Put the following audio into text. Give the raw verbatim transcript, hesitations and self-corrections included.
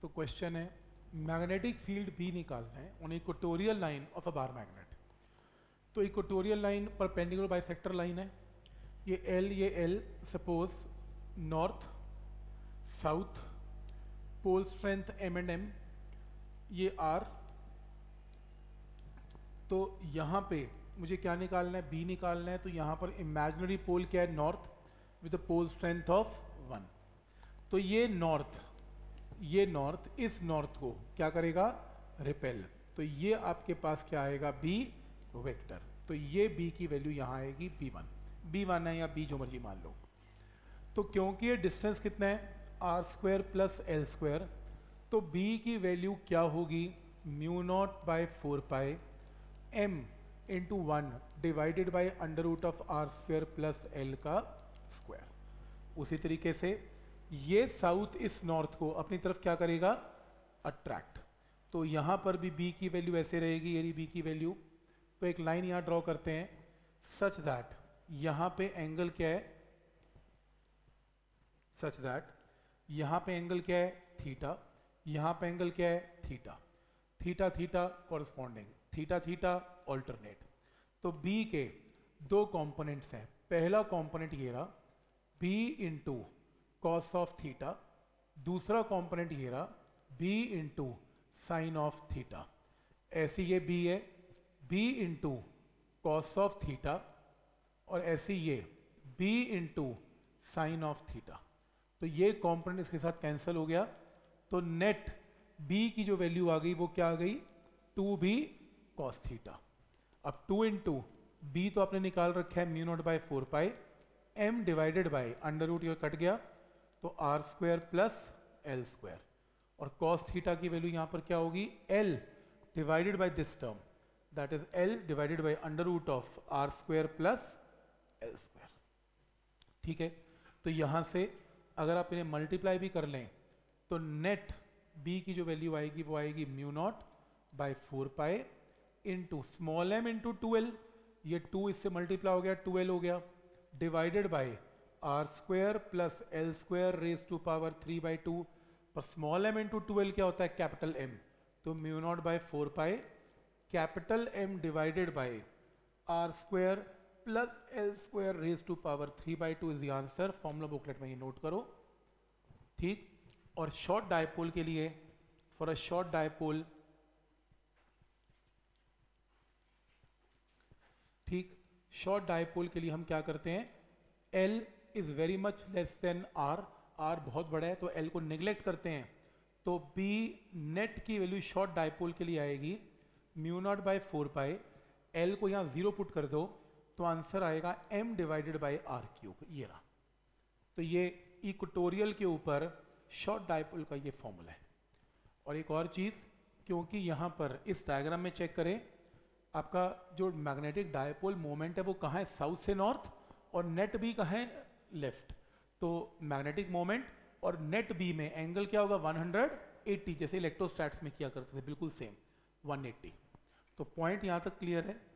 तो क्वेश्चन है magnetic field B निकालना है on equatorial line of a bar magnet. तो equatorial line perpendicular bisector line है, ये एल ये L suppose north south, pole strength M and M, ये आर। तो यहाँ पे मुझे क्या निकालना है, बी निकालना है। तो यहाँ पर इमेजिनरी पोल क्या है, north with pole strength of one. तो ये नॉर्थ ये नॉर्थ इस नॉर्थ को क्या करेगा, रिपेल। तो ये आपके पास क्या आएगा, बी वेक्टर। तो ये बी की वैल्यू यहाँ आएगी बी वन। बी वन है या बी जो मर्जी मान लो। तो क्योंकि ये डिस्टेंस कितना है, R square plus L square, तो बी की वैल्यू क्या होगी, mu naught by four pi M into one divided by under root of R square plus L का स्क्वायर। उसी तरीके से ये साउथ इस नॉर्थ को अपनी तरफ क्या करेगा, अट्रैक्ट। तो यहाँ पर भी बी की वैल्यू ऐसे रहेगी, ये बी की वैल्यू। तो एक लाइन यहाँ ड्रॉ करते हैं सच दैट यहाँ पे एंगल क्या है, सच दैट यहाँ पे एंगल क्या है, थीटा। यहाँ पे एंगल क्या है, theta. Theta theta corresponding, theta theta alternate. तो बी के दो कंपोनेंट्स हैं। पहला कंपोनेंट ये रहा B into cos of theta, दूसरा कंपोनेंट ये रहा B into sine of theta. ऐसी ये बी है, B into cos of theta, और ऐसी ये B into sine of theta. तो ये कंपोनेंट इसके साथ कैंसिल हो गया। तो नेट बी की जो वैल्यू आ गई वो क्या आ गई, टू बी कॉस थीटा। अब टू इंटू बी तो आपने निकाल रखा है mu naught by four pi, M divided by under root ये कट गया, तो R square plus L square. और कॉस थीटा की वैल्यू यहाँ पर क्या होगी, L divided by this term, that is L divided by under root of R square plus L square. ठीक है। तो यहाँ से अगर आप इन्हें मल्टीप्लाई भी कर लें तो नेट बी की जो वैल्यू आएगी वो आएगी mu naught by four pi into small M into two L, ये टू इससे मल्टीप्लाई हो गया, टू एल हो गया, divided by R square plus L square raise to power three by two. पर small M into two L क्या होता है, कैपिटल एम। तो mu naught by four pi capital M divided by R square plus L square raise to power three by two is the answer. Formula booklet में ये note करो। ठीक। और short dipole के लिए, फॉर अ शॉर्ट डायपोल, ठीक, short dipole के लिए हम क्या करते हैं, L is very much less than R, R बहुत बड़ा है तो L को निगलेक्ट करते हैं। तो B नेट की वैल्यू शॉर्ट डायपोल के लिए आएगी mu naught by four pi, L को यहाँ जीरो पुट कर दो तो आंसर आएगा M divided by R cube. ये रहा। तो ये इक्वेटोरियल के ऊपर शॉर्ट डायपोल का ये फॉर्मूला है। और एक और चीज़, क्योंकि यहाँ पर इस डायग्राम में चेक करें, आपका जो मैग्नेटिक डायपोल मोमेंट है वो कहाँ है, साउथ से नॉर्थ, और नेट बी कहाँ है, लेफ्ट। तो मैग्नेटिक मोमेंट और नेट बी में एंगल क्या होगा, वन हंड्रेड एटी, जैसे इलेक्ट्रोस्टैट्स में किया करते थे, बिल्कुल सेम वन एटी। तो पॉइंट यहाँ तक क्लियर है।